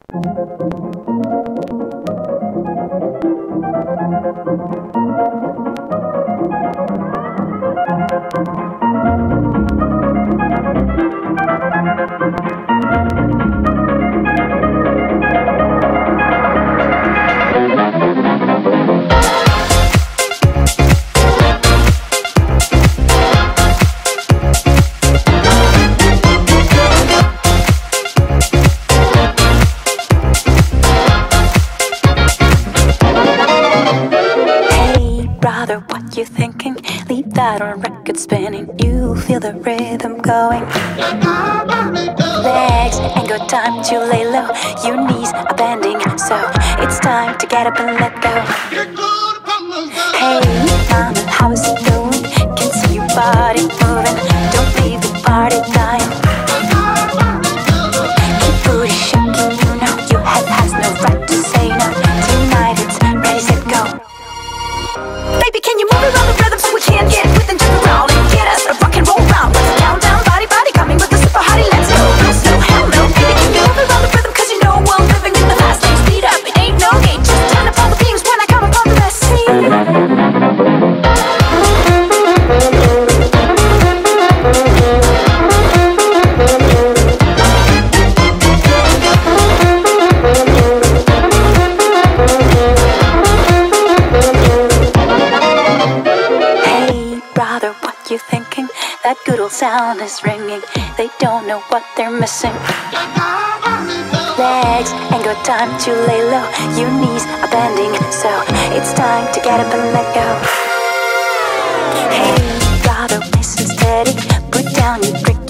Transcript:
You thinking? Leave that on record spinning. You feel the rhythm going. Legs ain't got time to lay low. Your knees are bending, so it's time to get up and let go. Hey, mama, how is it going? Can see your body moving. Don't leave the party dying. Keep booty shaking, you know your head has no right to say no. Tonight it's ready, set, go. Baby, can you move around the rhythm so we can get with and jump around and get us a rock and roll round? Let's countdown, body, body, coming with the super hottie, let's go. No slow, hell no. Baby, can you move around the rhythm? Cause you know we're living in the fast lane. Speed up, it ain't no game. Just turn up all the beams when I come upon the best scene. You thinking that good old sound is ringing? They don't know what they're missing. Legs ain't got time to lay low. Your knees are bending, so it's time to get up and let go. Hey, brother, listen steady. Put down your brick